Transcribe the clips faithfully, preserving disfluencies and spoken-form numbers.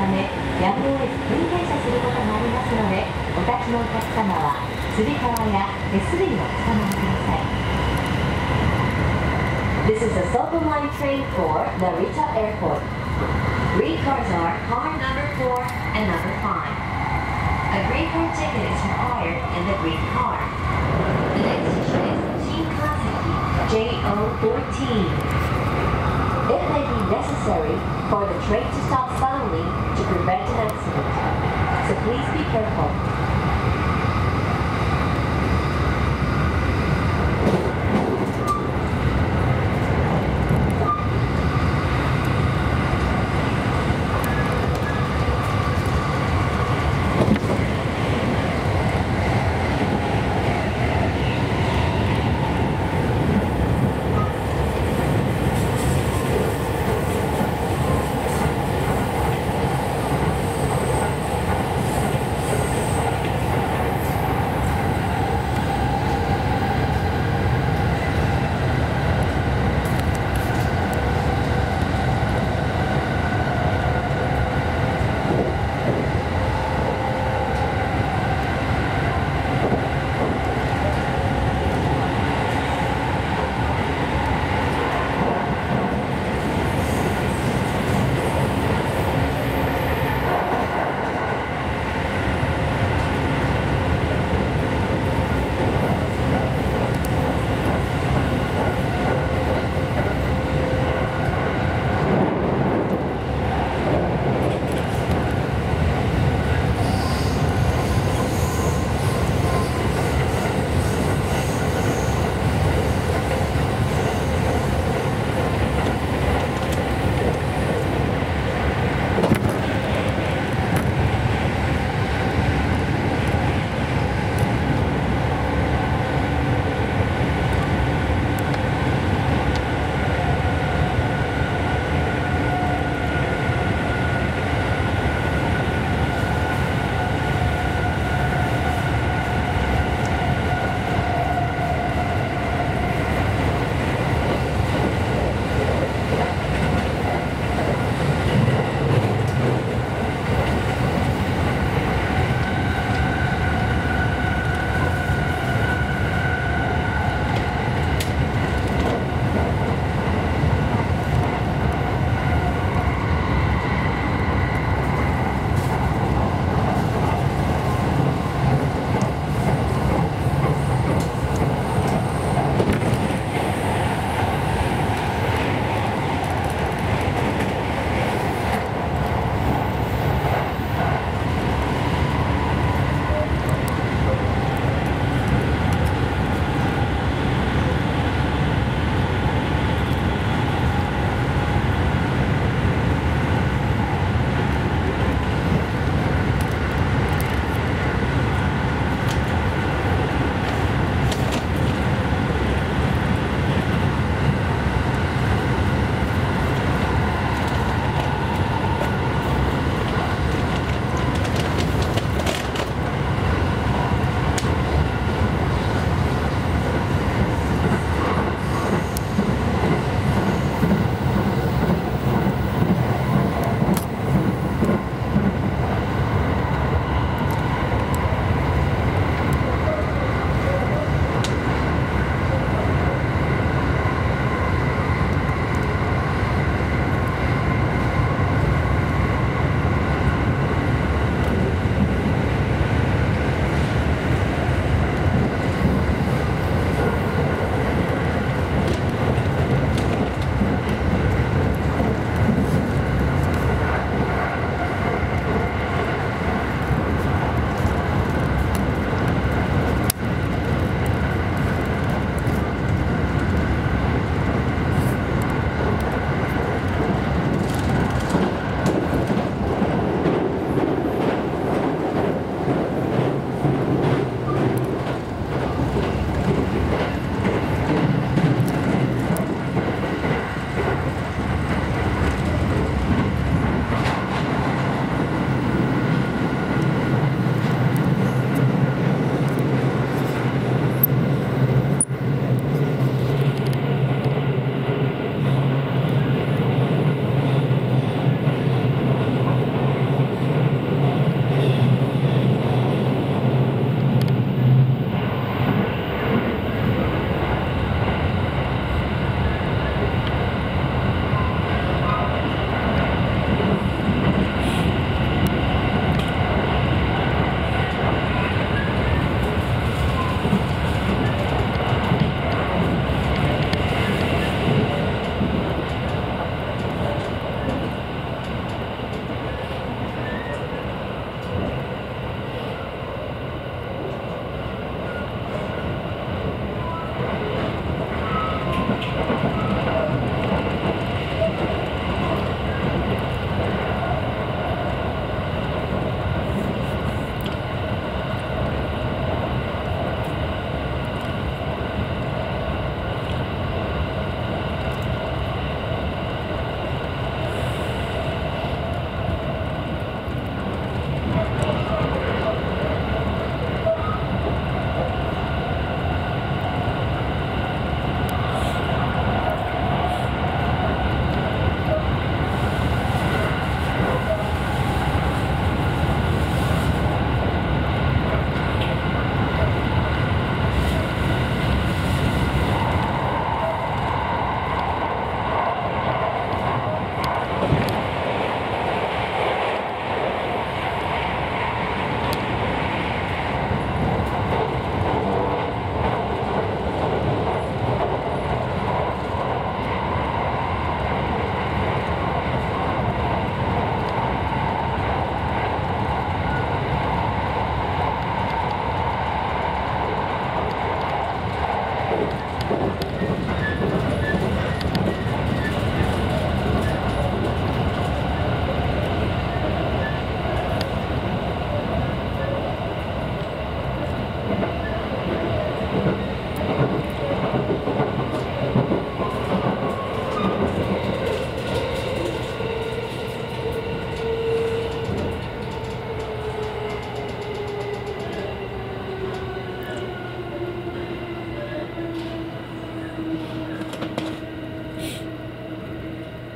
ため、やむを得ず急停車することがありますので、お立ちのお客様はつり革や手すりをおつかまりください。This is a Silver Line train for Narita Airport. Green cars are car number four and number five. A green car ticket is required in the green car. The next station is Shinkanseki J O fourteen. It may be necessary for the train to stop suddenly to prevent an accident, so please be careful.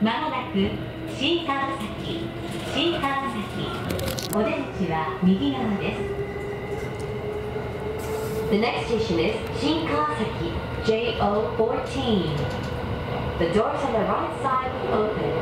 まもなく新川崎、新川崎、お出口は右側です。The next station is Shinkawasaki, J O fourteen. The doors on the right side will open.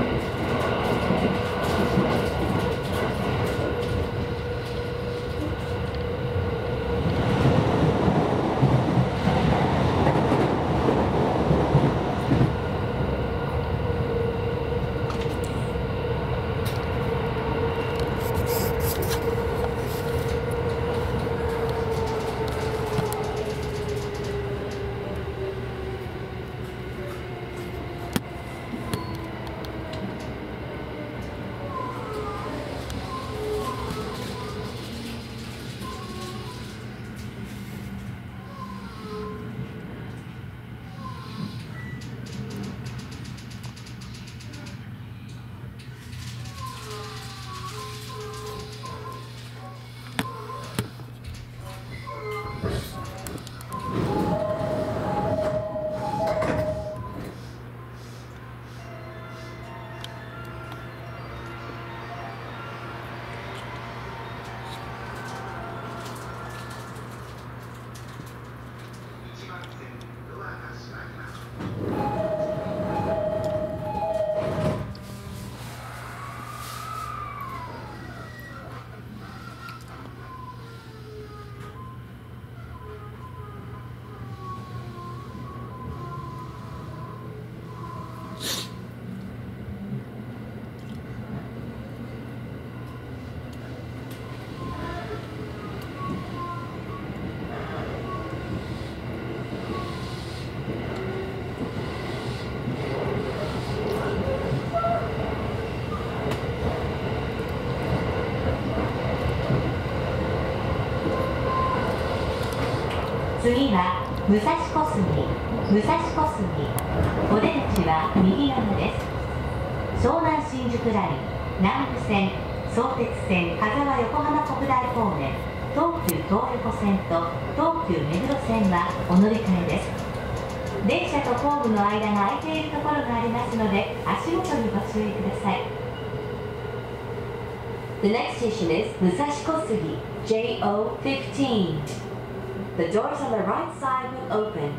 次は武蔵小杉、武蔵小杉、お出口は右側です。湘南新宿ライン、南武線、相鉄線、羽沢横浜国大方面、東急東横線と東急目黒線はお乗り換えです。電車とホームの間が空いているところがありますので、足元にご注意ください。The next station is 武蔵小杉 J O fifteen. The doors on the right side will open.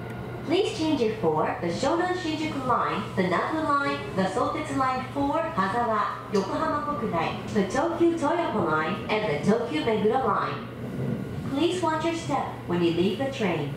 Please change it for the Shonan Shinjuku line, the Nanbu line, the Sotetsu line for Hazawa, Yokohama Kokudai, the Tokyu Toyoko line, and the Tokyu Meguro line. Please watch your step when you leave the train.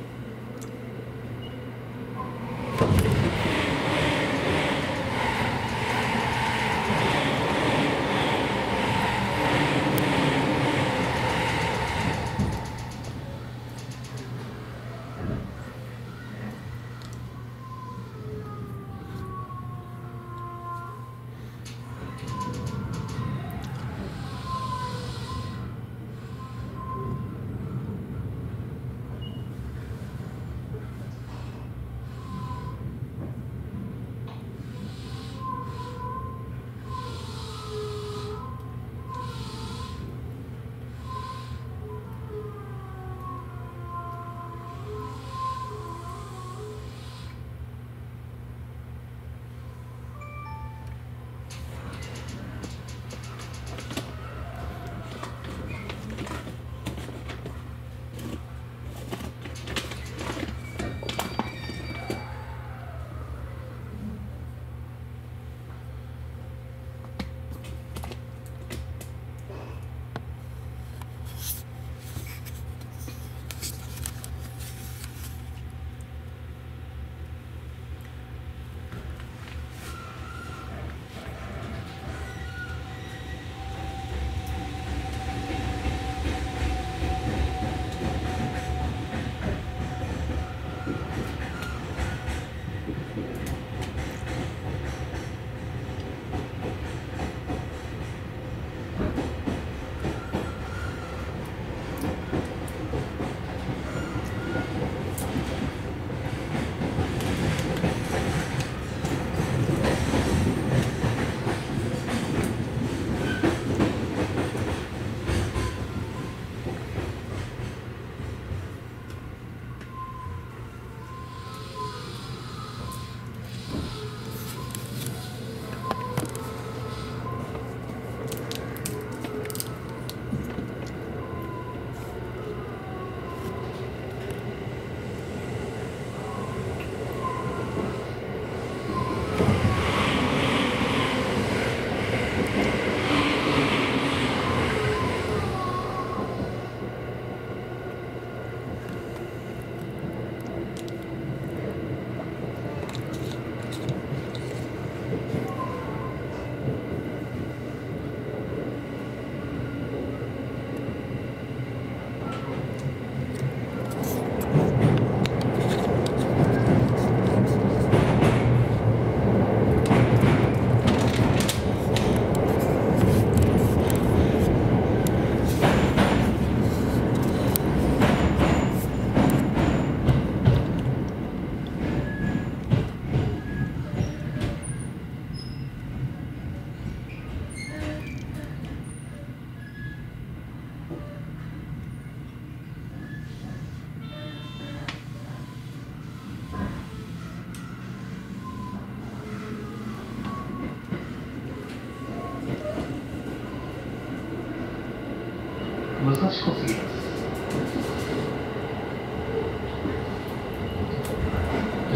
しこすぎます。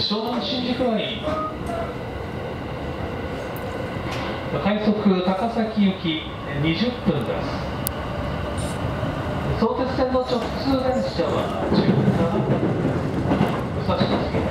湘南新宿ライン快速高崎行きにじゅっぷんです。相鉄線の直通電車はじゅうななふんです。武蔵小杉です。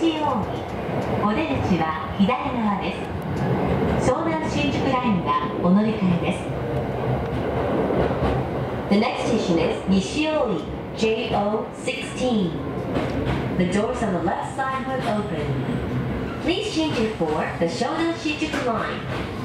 西近江、お出口は左側です。湘南新宿ラインがお乗り換えです。The next station is 西近江 ジェイオーシックスティーン. The doors on the left side will open. Please change it for the Shonan Shinjuku line.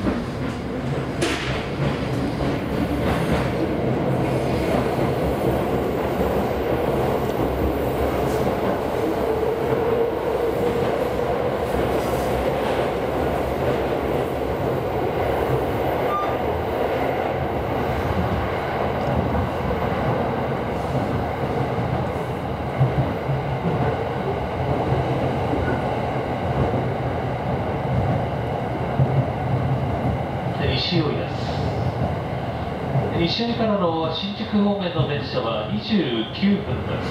西尾です。西尾からの新宿方面の電車はにじゅうきゅうふんです。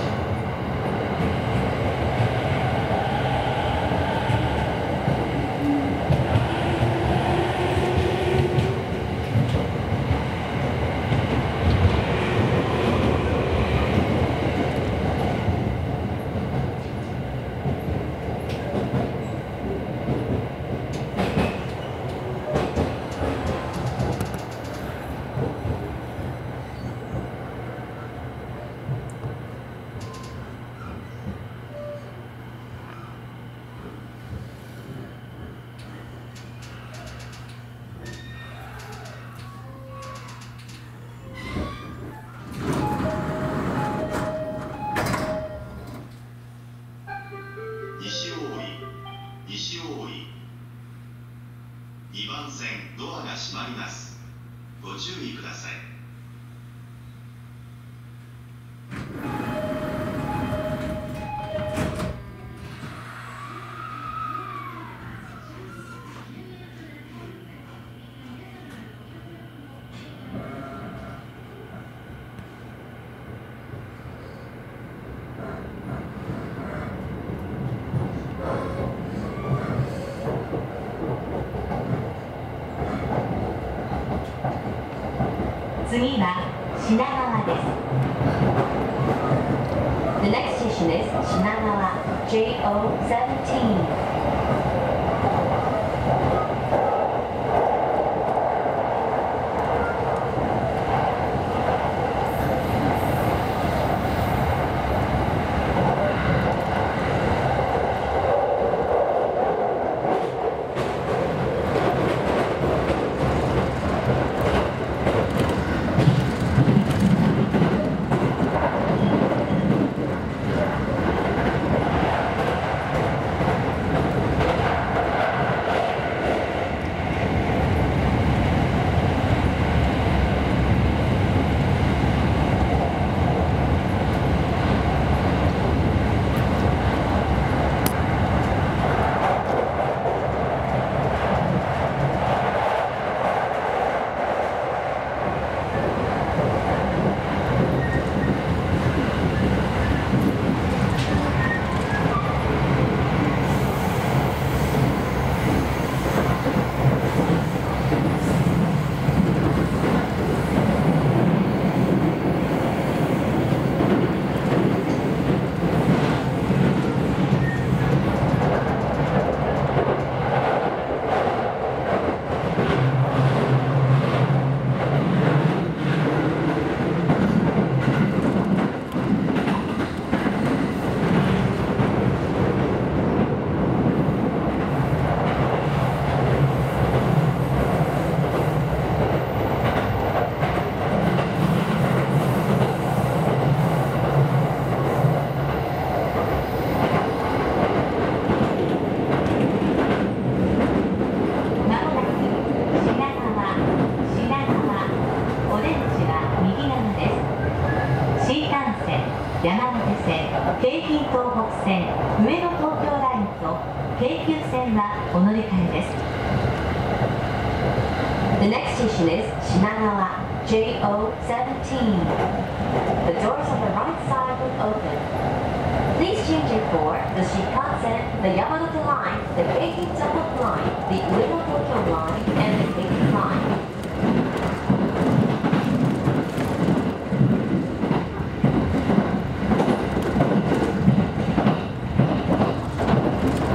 にばん線ドアが閉まります。ご注意ください。 次は品川です。The next station is 品川 ジェイオーセブンティーン. The next station is 品川 ジェイオーセブンティーン. The doors on the right side will open. Please change it for the Shinkansen, the Yamanote line, the Keikyu Tohoku line, the Ueno Tokyo line, and the Keikyu line. 「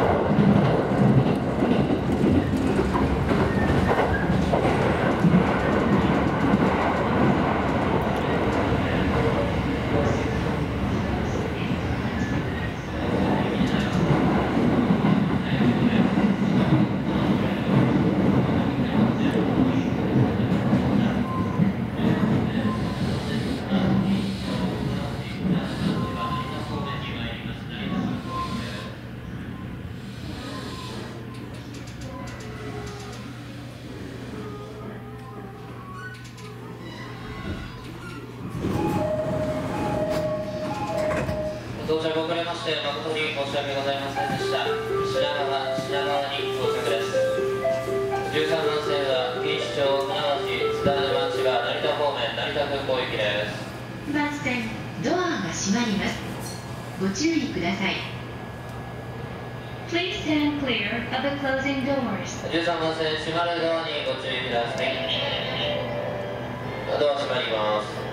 到着遅れまして誠に申し訳ございませんでした。品川品川に到着です。じゅうさんばん線は錦糸町、船橋、津田沼、千葉、成田方面、成田空港行きです。 番線ドアが閉まります。ご注意ください。Please stand clear of the closing doors. じゅうさんばん線閉まるドアにご注意ください。ドア閉まります。